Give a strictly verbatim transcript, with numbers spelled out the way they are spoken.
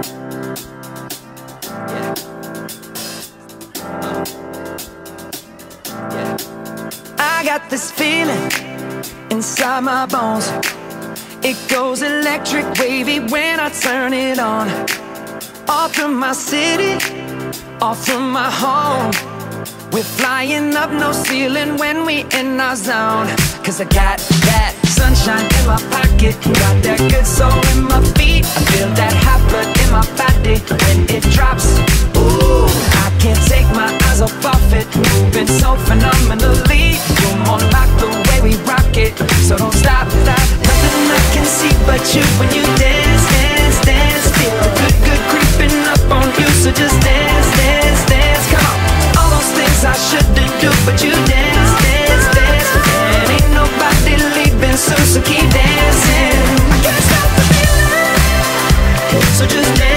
I got this feeling inside my bones. It goes electric wavy when I turn it on. All through my city, all through my home. We're flying up, no ceiling when we in our zone. Cause I got that sunshine in my pocket, got that good soul in my feet. I feel that hot blood in my body when it drops. Ooh, I can't take my eyes off of it, moving so phenomenally. You're more like the way we rock it, so don't stop, stop. Nothing I can see but you when you dance, dance, dance. Feel the good, good creeping up on you, so just dance, dance, dance. Come on, all those things I shouldn't do, but you dance, dance, dance. And ain't nobody leaving soon, so keep dancing. I can't stop the feeling, so just dance.